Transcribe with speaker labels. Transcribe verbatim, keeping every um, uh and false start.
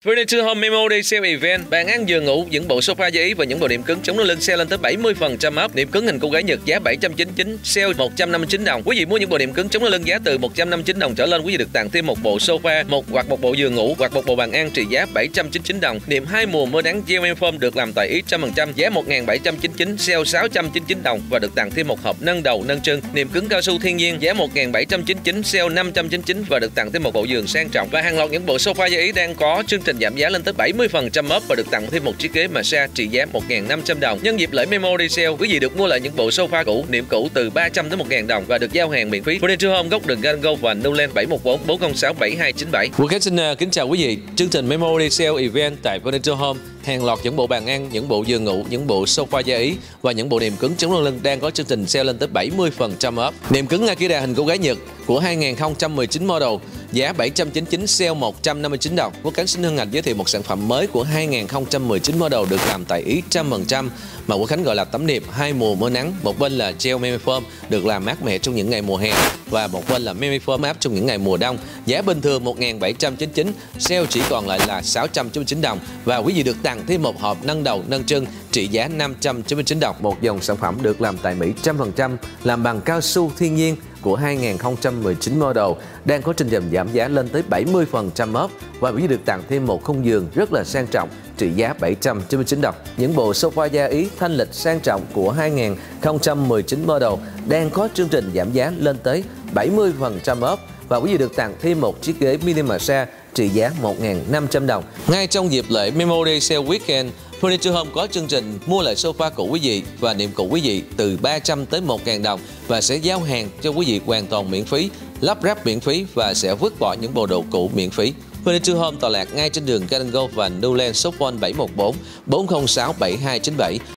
Speaker 1: Furniture Home Memo Day Sale Event, bàn ăn giường ngủ, những bộ sofa da Ý và những bộ đệm cứng chống nóng lưng sale lên tới bảy mươi phần trăm off. Đệm cứng hình cô gái Nhật giá bảy trăm chín mươi chín, sale một trăm năm mươi chín đồng. Quý vị mua những bộ đệm cứng chống nóng lưng giá từ một trăm năm mươi chín đồng trở lên, quý vị được tặng thêm một bộ sofa, một hoặc một bộ giường ngủ hoặc một bộ bàn ăn trị giá bảy trăm chín mươi chín đồng. Đệm hai mùa mưa nắng gel êm foam được làm tại Ý một trăm phần trăm giá một nghìn bảy trăm chín mươi chín, sale sáu trăm chín mươi chín đồng và được tặng thêm một hộp nâng đầu nâng chân. Đệm cứng cao su thiên nhiên giá một nghìn bảy trăm chín mươi chín, sale năm trăm chín mươi chín và được tặng thêm một bộ giường sang trọng. Và hàng loạt những bộ sofa da Ý đang có chương trình giảm giá lên tới bảy mươi phần trăm off và được tặng thêm một chiếc ghế massage trị giá một nghìn năm trăm đồng. Nhân dịp lễ Memo Day Sale, quý vị được mua lại những bộ sofa cũ, niệm cũ từ ba trăm đến một nghìn đồng và được giao hàng miễn phí. Furniture Home, góc đường Gan Go và Newland bảy một bốn bốn không sáu bảy hai chín bảy. Quốc Khánh xin kính chào quý vị. Chương trình Memo Day Sale Event tại Furniture Home, hàng loạt những bộ bàn ăn, những bộ giường ngủ, những bộ sofa da Ý và những bộ nệm cứng chống nóng lưng đang có chương trình sale lên tới bảy mươi phần trăm off. Nệm cứng Akira hình cô gái Nhật của hai nghìn không trăm mười chín model giá bảy trăm chín mươi chín, sale một trăm năm mươi chín đồng. Quốc Khánh xin hân hạnh giới thiệu một sản phẩm mới của hai nghìn không trăm mười chín model được làm tại Ý một trăm phần trăm mà Quốc Khánh gọi là tấm nệm hai mùa mưa nắng. Một bên là gel meme foam được làm mát mẻ trong những ngày mùa hè và một bên là meme foam áp trong những ngày mùa đông. Giá bình thường một nghìn bảy trăm chín mươi chín, sale chỉ còn lại là sáu trăm chín mươi chín đồng và quý vị được tặng thêm một hộp nâng đầu nâng chân trị giá năm trăm chín mươi chín đồng. Một dòng sản phẩm được làm tại Mỹ một trăm phần trăm làm bằng cao su thiên nhiên của hai nghìn không trăm mười chín model đang có chương trình giảm giá lên tới bảy mươi phần trăm off và quý vị được tặng thêm một khung giường rất là sang trọng trị giá bảy trăm chín mươi chín đồng. Những bộ sofa da Ý thanh lịch sang trọng của hai nghìn không trăm mười chín model đang có chương trình giảm giá lên tới bảy mươi phần trăm off và quý vị được tặng thêm một chiếc ghế mini massage trị giá một nghìn năm trăm đồng. Ngay trong dịp lễ Memo Day Sale Weekend, Furniture Home có chương trình mua lại sofa cũ quý vị và nệm cũ quý vị từ ba trăm tới một nghìn đồng và sẽ giao hàng cho quý vị hoàn toàn miễn phí, lắp ráp miễn phí và sẽ vứt bỏ những bộ đồ cũ miễn phí. Furniture Home tọa lạc ngay trên đường Garden Go và Newland, shop phone bảy một bốn bốn không sáu bảy hai chín bảy.